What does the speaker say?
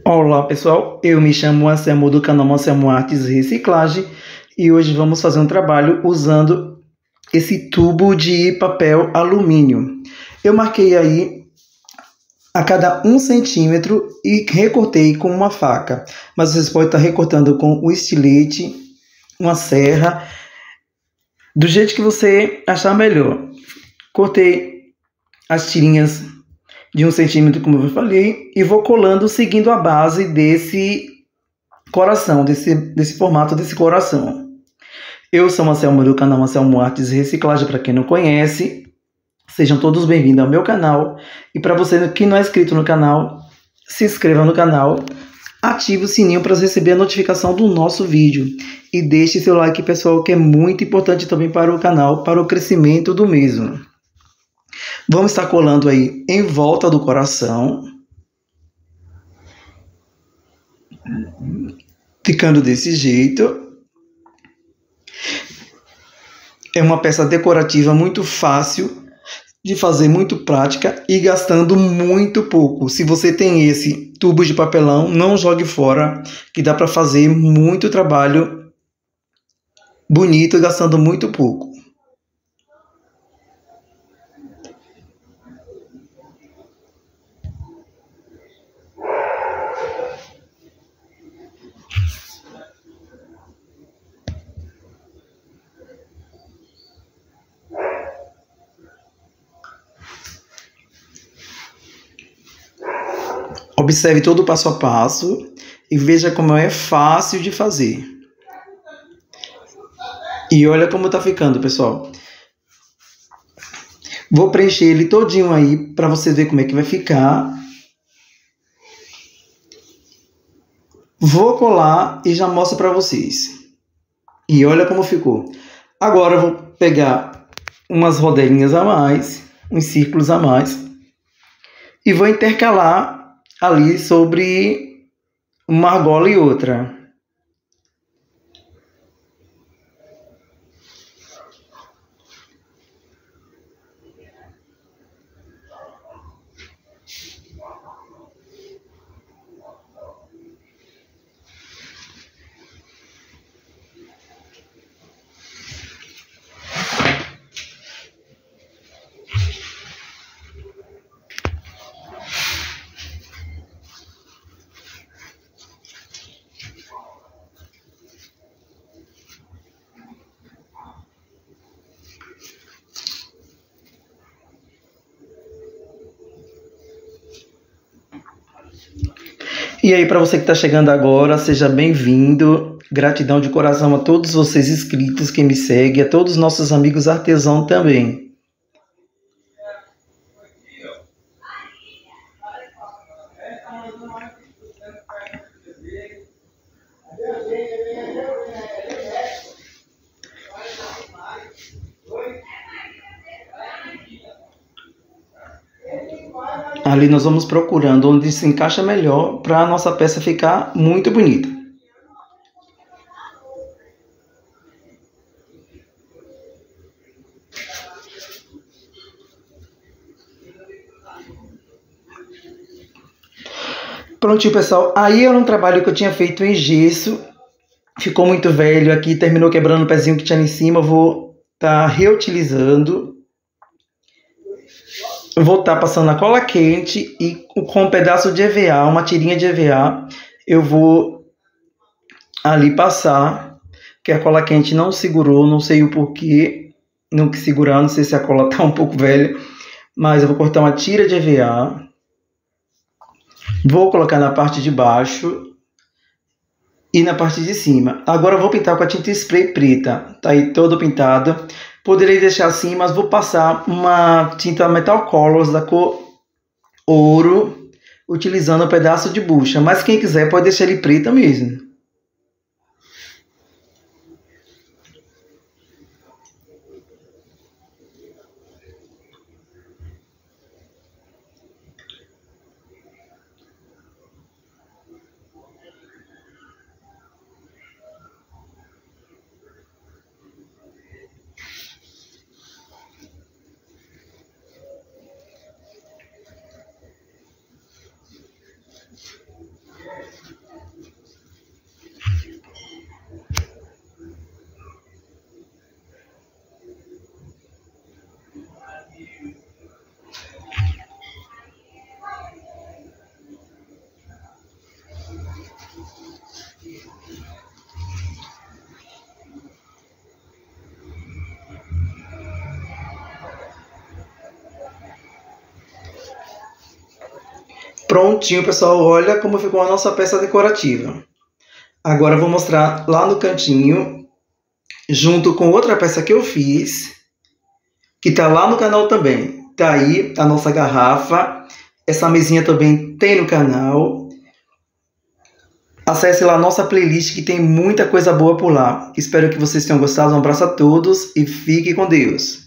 Olá pessoal, eu me chamo Anselmo do canal Anselmo Artes Reciclagem e hoje vamos fazer um trabalho usando esse tubo de papel alumínio. Eu marquei aí a cada 1 centímetro e recortei com uma faca, mas vocês podem estar recortando com um estilete, uma serra, do jeito que você achar melhor. Cortei as tirinhas de 1 centímetro, como eu falei, e vou colando seguindo a base desse coração, desse formato desse coração. Eu sou o Anselmo do canal Anselmo Artes Reciclagem, para quem não conhece. Sejam todos bem-vindos ao meu canal. E para você que não é inscrito no canal, se inscreva no canal, ative o sininho para receber a notificação do nosso vídeo. E deixe seu like, pessoal, que é muito importante também para o canal, para o crescimento do mesmo. Vamos estar colando aí em volta do coração, ficando desse jeito. É uma peça decorativa muito fácil de fazer, muito prática e gastando muito pouco. Se você tem esse tubo de papelão, não jogue fora, que dá para fazer muito trabalho bonito gastando muito pouco. Observe todo o passo a passo e veja como é fácil de fazer. E olha como tá ficando, pessoal. Vou preencher ele todinho aí para você ver como é que vai ficar. Vou colar e já mostro para vocês. E olha como ficou. Agora eu vou pegar umas rodelinhas a mais, uns círculos a mais, e vou intercalar ali sobre uma argola e outra. E aí, para você que está chegando agora, seja bem-vindo. Gratidão de coração a todos vocês inscritos que me seguem, a todos os nossos amigos artesãos também. Ali nós vamos procurando onde se encaixa melhor para a nossa peça ficar muito bonita. Prontinho, pessoal. Aí era um trabalho que eu tinha feito em gesso. Ficou muito velho aqui, terminou quebrando o pezinho que tinha ali em cima. Eu vou estar reutilizando. Eu vou estar passando a cola quente e com um pedaço de EVA, uma tirinha de EVA, eu vou ali passar, que a cola quente não segurou, não sei o porquê, não quis segurar, não sei se a cola está um pouco velha, mas eu vou cortar uma tira de EVA, vou colocar na parte de baixo e na parte de cima. Agora eu vou pintar com a tinta spray preta, tá aí todo pintado. Poderia deixar assim, mas vou passar uma tinta Metal Colors da cor ouro, utilizando um pedaço de bucha. Mas quem quiser pode deixar ele preta mesmo. Prontinho, pessoal, olha como ficou a nossa peça decorativa. Agora eu vou mostrar lá no cantinho, junto com outra peça que eu fiz, que está lá no canal também. Tá aí a nossa garrafa. Essa mesinha também tem no canal. Acesse lá a nossa playlist que tem muita coisa boa por lá. Espero que vocês tenham gostado. Um abraço a todos e fique com Deus.